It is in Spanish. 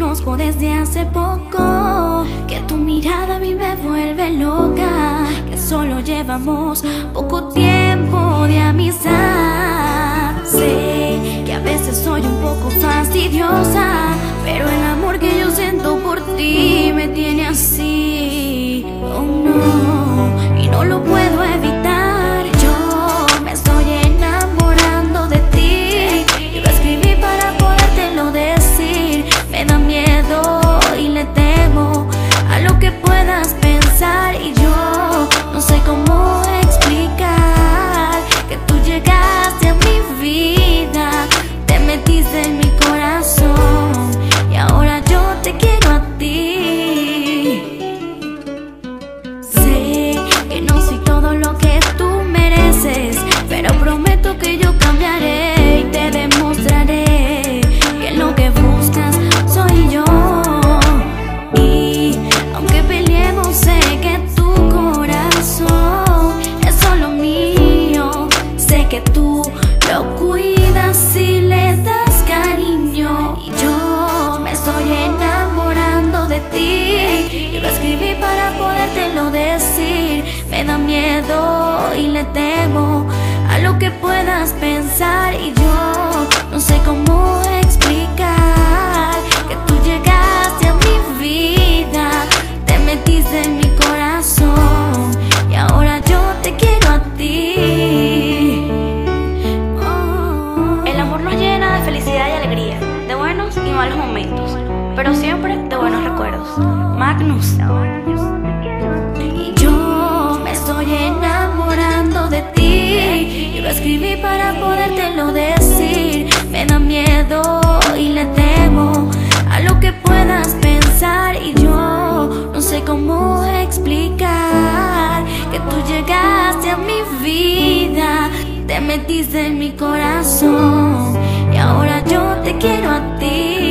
conozco desde hace poco, que tu mirada a mí me vuelve loca, que solo llevamos poco tiempo de amistad. Sé que a veces soy un poco fastidiosa, pero el amor que yo siento por ti me tiene así. Oh no, y no lo puedo evitar. Yo me estoy enamorando de ti, y lo escribí para podértelo decir. Me da miedo y le temo a lo que puedas pensar, y yo no sé cómo explicar que tú llegaste a mi vida, te metiste en mi corazón y ahora yo te quiero a ti. Sé que no soy todo lo que tú mereces, pero prometo que yo cambiaré y te demostraré que lo que buscas soy yo. Y aunque peleemos, sé que tu corazón es solo mío. Sé que tú lo cuidas y le das cariño, y yo me estoy enamorando de ti, y lo escribí para podértelo decir. Me da miedo y le temo a lo que puedas pensar, y yo no sé cómo explicar que tú llegaste a mi vida, te metiste en mi corazón y ahora yo te quiero a ti. El amor nos llena de felicidad y alegría, de buenos y malos momentos, pero siempre de buenos recuerdos. Magnus. Y yo me estoy enamorando de ti, y lo escribí para podértelo decir. Me da miedo y le temo a lo que puedas pensar, y yo no sé cómo explicar que tú llegaste a mi vida, te metiste en mi corazón y ahora yo te quiero a ti.